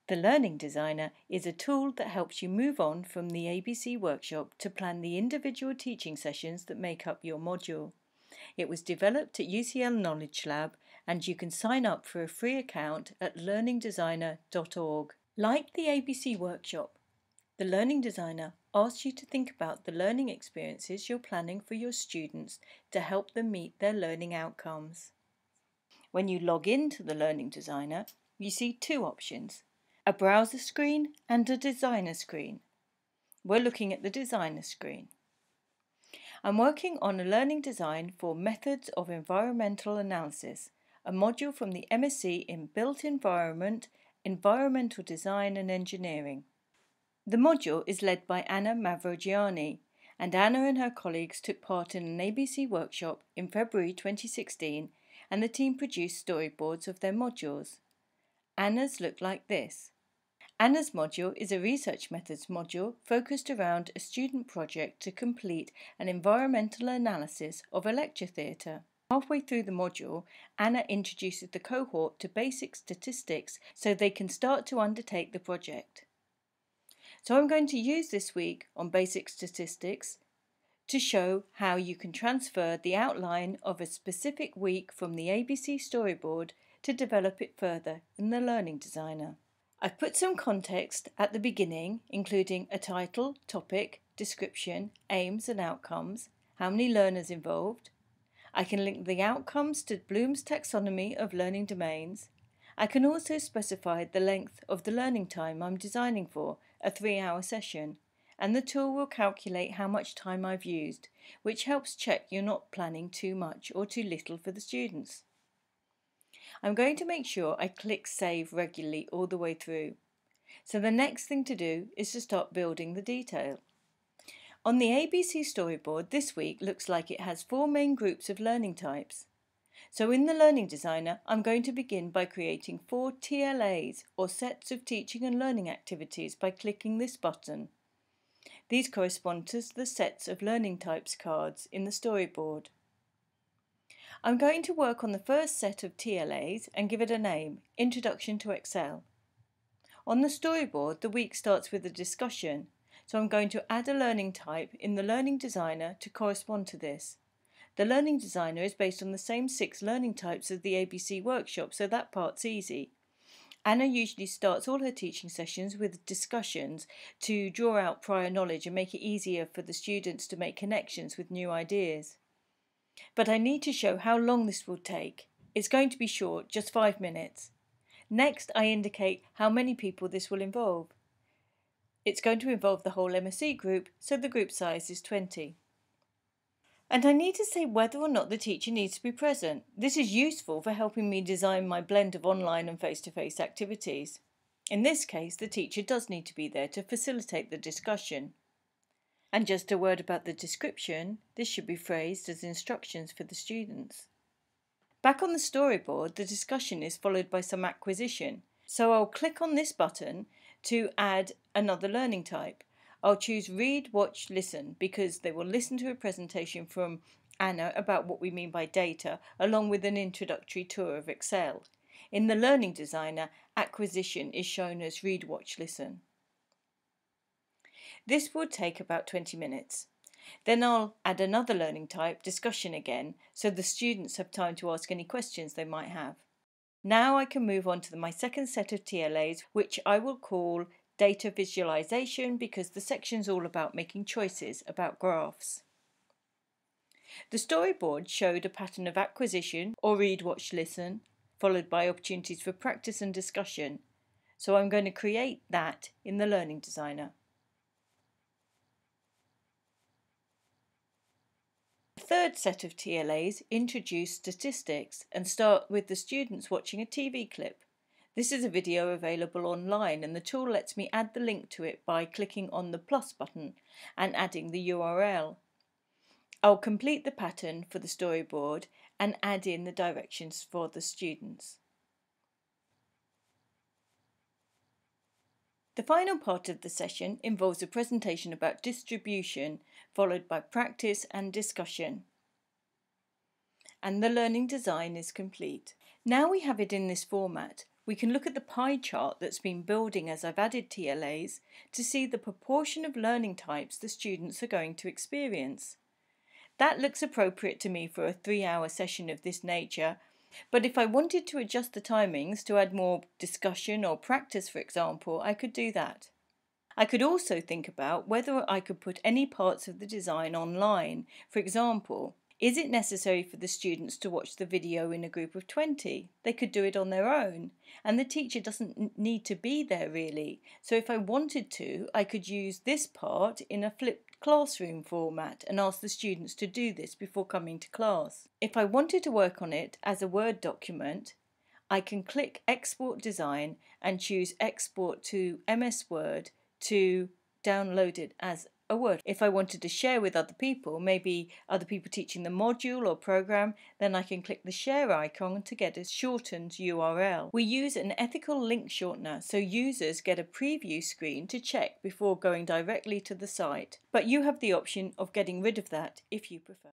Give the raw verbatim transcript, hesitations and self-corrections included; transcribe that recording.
The Learning Designer is a tool that helps you move on from the A B C workshop to plan the individual teaching sessions that make up your module. It was developed at U C L Knowledge Lab, and you can sign up for a free account at learning designer dot org. Like the A B C workshop, the Learning Designer asks you to think about the learning experiences you're planning for your students to help them meet their learning outcomes. When you log into the Learning Designer, you see two options, a browser screen and a designer screen. We're looking at the designer screen. I'm working on a learning design for Methods of Environmental Analysis, a module from the M S c in Built Environment, Environmental Design and Engineering. The module is led by Anna Mavrogiani, and Anna and her colleagues took part in an A B C workshop in February twenty sixteen, and the team produced storyboards of their modules. Anna's look like this. Anna's module is a research methods module focused around a student project to complete an environmental analysis of a lecture theatre. Halfway through the module, Anna introduces the cohort to basic statistics so they can start to undertake the project. So I'm going to use this week on basic statistics to show how you can transfer the outline of a specific week from the A B C storyboard to develop it further in the Learning Designer. I've put some context at the beginning, including a title, topic, description, aims and outcomes, how many learners involved. I can link the outcomes to Bloom's taxonomy of learning domains. I can also specify the length of the learning time I'm designing for, a three-hour session, and the tool will calculate how much time I've used, which helps check you're not planning too much or too little for the students. I'm going to make sure I click Save regularly all the way through. So the next thing to do is to start building the detail. On the A B C storyboard this week looks like it has four main groups of learning types. So in the Learning Designer, I'm going to begin by creating four T L As, or sets of teaching and learning activities, by clicking this button. These correspond to the sets of learning types cards in the storyboard. I'm going to work on the first set of T L As and give it a name, Introduction to Excel. On the storyboard, the week starts with a discussion, so I'm going to add a learning type in the Learning Designer to correspond to this. The Learning Designer is based on the same six learning types as the A B C workshop, so that part's easy. Anna usually starts all her teaching sessions with discussions to draw out prior knowledge and make it easier for the students to make connections with new ideas. But I need to show how long this will take. It's going to be short, just five minutes. Next, I indicate how many people this will involve. It's going to involve the whole M S c group, so the group size is twenty. And I need to say whether or not the teacher needs to be present. This is useful for helping me design my blend of online and face-to-face activities. In this case, the teacher does need to be there to facilitate the discussion. And just a word about the description, this should be phrased as instructions for the students. Back on the storyboard, the discussion is followed by some acquisition. So I'll click on this button to add another learning type. I'll choose Read, Watch, Listen because they will listen to a presentation from Anna about what we mean by data, along with an introductory tour of Excel. In the Learning Designer, acquisition is shown as Read, Watch, Listen. This will take about twenty minutes. Then I'll add another learning type, discussion again, so the students have time to ask any questions they might have. Now I can move on to my second set of T L As, which I will call Data Visualization, because the section's all about making choices about graphs. The storyboard showed a pattern of acquisition, or read, watch, listen, followed by opportunities for practice and discussion. So I'm going to create that in the Learning Designer. The third set of T L As introduce statistics and start with the students watching a T V clip. This is a video available online, and the tool lets me add the link to it by clicking on the plus button and adding the U R L. I'll complete the pattern for the storyboard and add in the directions for the students. The final part of the session involves a presentation about distribution, followed by practice and discussion. And the learning design is complete. Now we have it in this format, We can look at the pie chart that's been building as I've added T L As to see the proportion of learning types the students are going to experience. That looks appropriate to me for a three-hour session of this nature, but if I wanted to adjust the timings to add more discussion or practice, for example, I could do that. I could also think about whether I could put any parts of the design online. For example, is it necessary for the students to watch the video in a group of twenty? They could do it on their own, and the teacher doesn't need to be there really. So if I wanted to, I could use this part in a flipped classroom format and ask the students to do this before coming to class. If I wanted to work on it as a Word document, I can click Export Design and choose Export to M S Word to download it as a Word. If I wanted to share with other people, maybe other people teaching the module or program, then I can click the share icon to get a shortened U R L. We use an ethical link shortener, so users get a preview screen to check before going directly to the site. But you have the option of getting rid of that if you prefer.